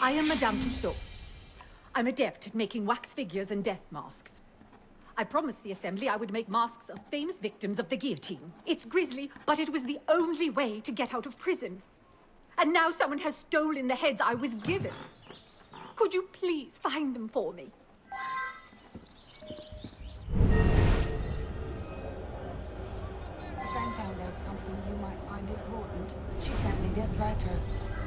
I am Mme Tussaud. I'm adept at making wax figures and death masks. I promised the Assembly I would make masks of famous victims of the guillotine. It's grisly, but it was the only way to get out of prison. And now someone has stolen the heads I was given. Could you please find them for me? A friend found out something you might find important. She sent me this letter.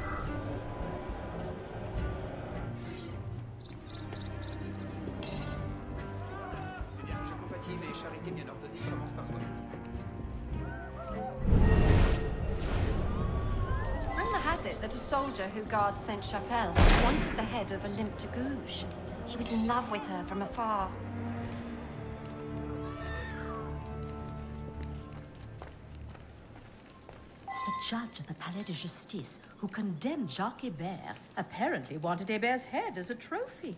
Mais charité bien ordonnée commence par soi-même. Rumor has it that a soldier who guards Sainte-Chapelle wanted the head of Olympe de Gouges. He was in love with her from afar. The judge at the Palais de Justice who condemned Jacques Hébert apparently wanted Hébert's head as a trophy.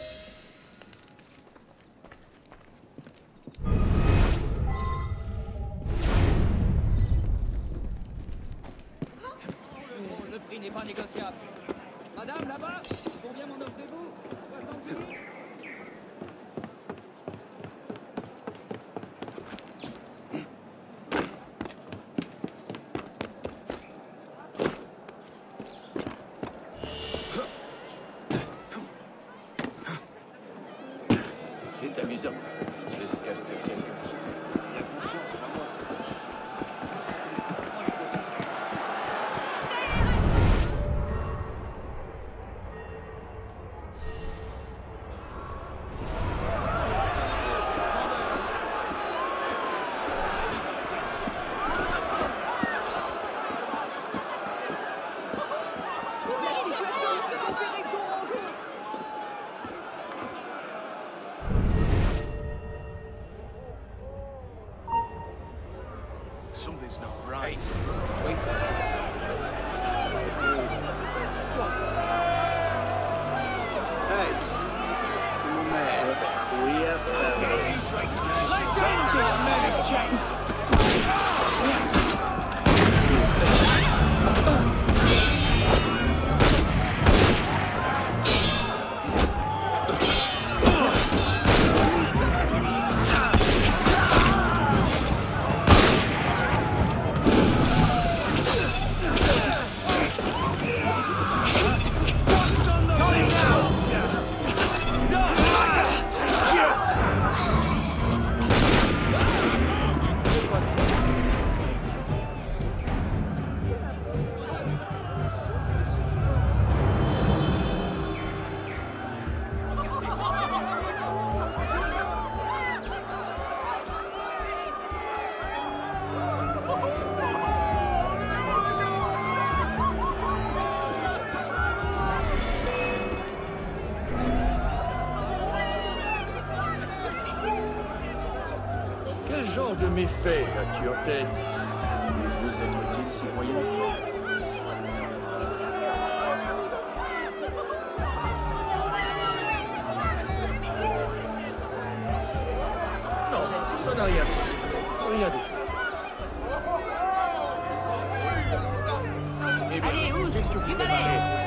Le prix n'est pas négociable. Madame, là-bas, combien m'en offrez-vous? 70 000. C'est amusant. Jusqu'à ce que quelqu'un... Il y a conscience, c'est pas moi. Something's not right. Wait till... What? Hey! Come on there. That's a clear fella. Let's end this murder chase! Quel genre de méfait as-tu en tête? Vous êtes utile, citoyen? Non, ça n'a rien de suspect. Rien du tout. Eh bien, Allez, ouvre, qu'est-ce que vous du balai. demandez?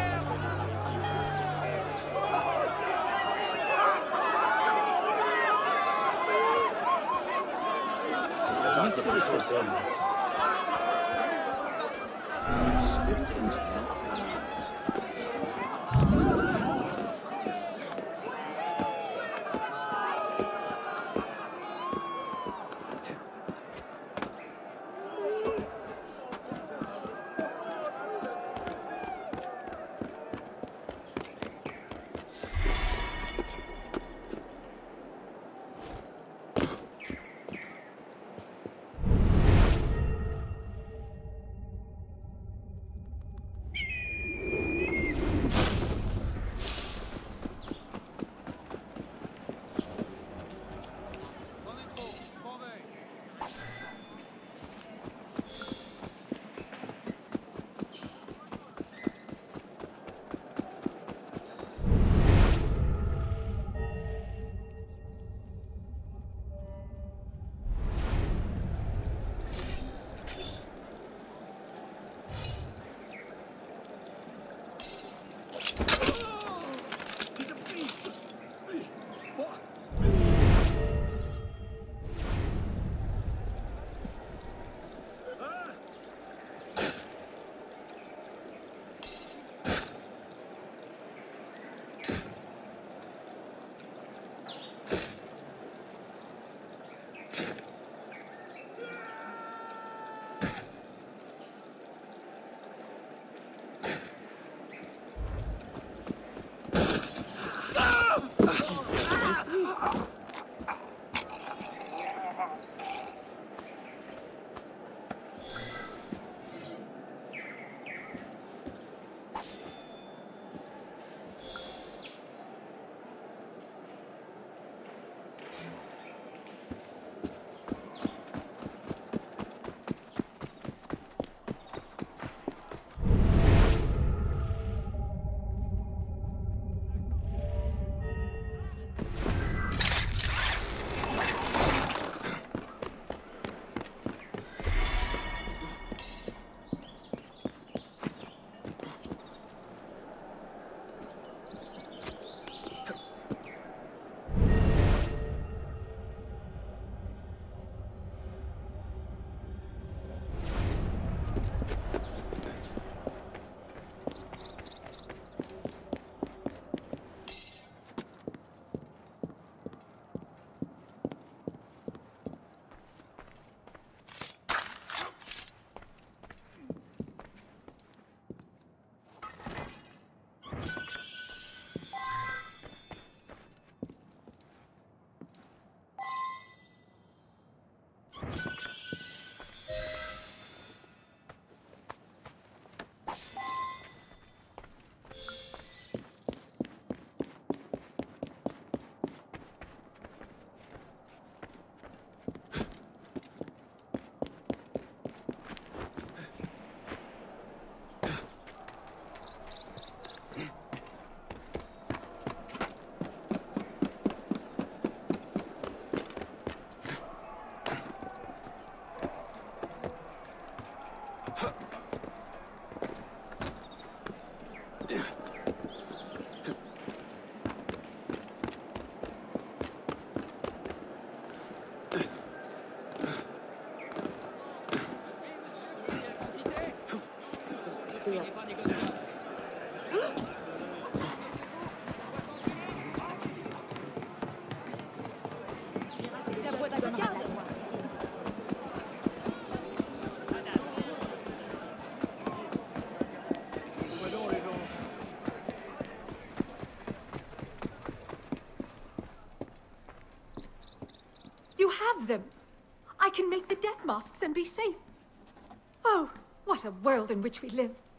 have them. I can make the death masks and be safe. Oh, what a world in which we live.